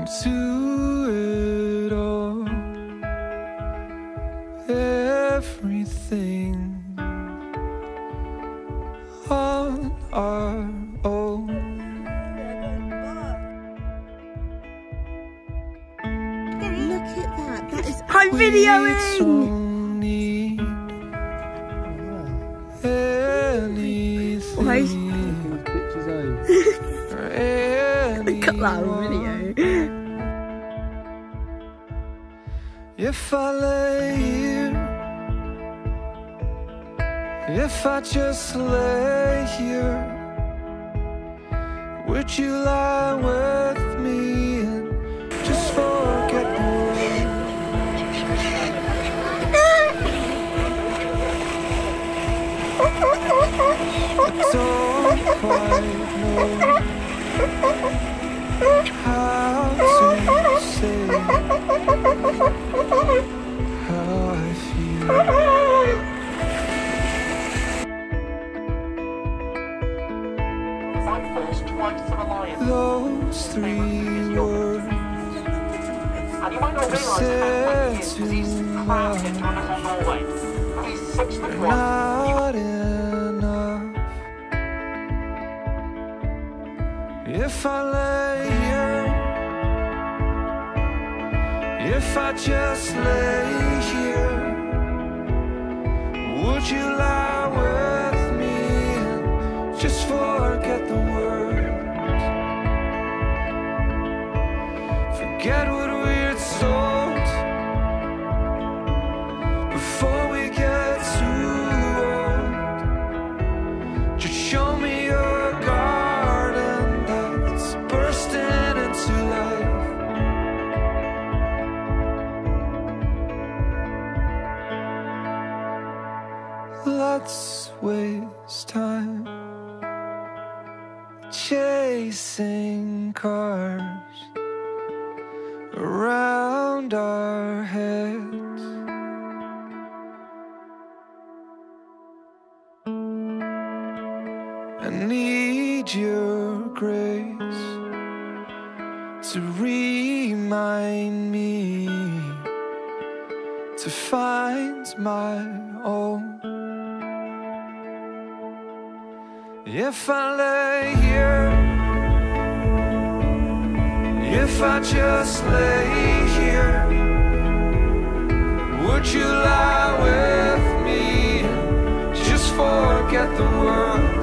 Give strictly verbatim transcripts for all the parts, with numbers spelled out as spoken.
into it all, everything on our own. Look at that, that is... I'm videoing! Why is cut that on video. If I lay here, if I just lay here, would you lie with me and just forget the world? I don't quite know how to say how I feel. Those three words and you might not realise how bad he is because he's craft into another Norway. He's six foot one. not enough. If I lay here, if I just lay here, would you lie with me and just forget the words? Forget what we're told before we get too old. Just show me your garden that's bursting into life. Let's waste time chasing cars around our heads. I need your grace to remind me to find my own. If I lay here, if I just lay here, would you lie with me and just forget the world?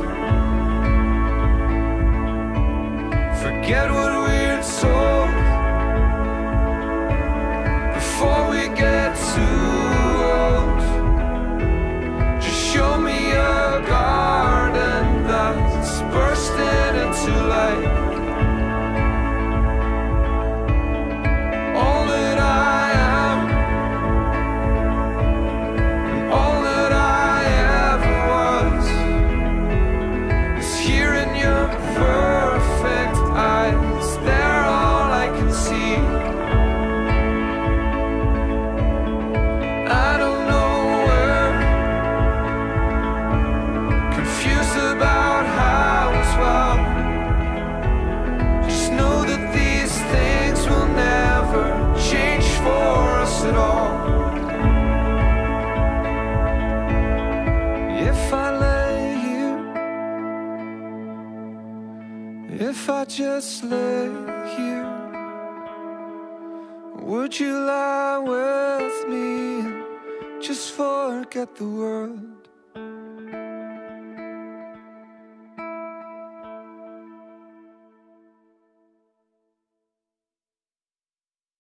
Forget what we're told before we get too old. Just show me a garden that's bursting into life. All that I am and all that I ever was is here in your perfect eyes. They're all I can see. I don't know where, confused about how as well. Just know that these things will never change for us at all. If I lay here, if I just lay here, would you lie with me and just forget the world?